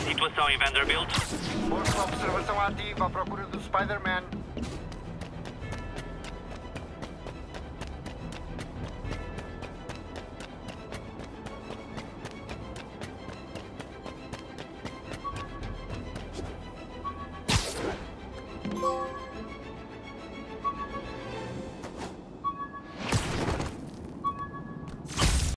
situação em Vanderbilt? Força de observação ativa à procura do Spider-Man.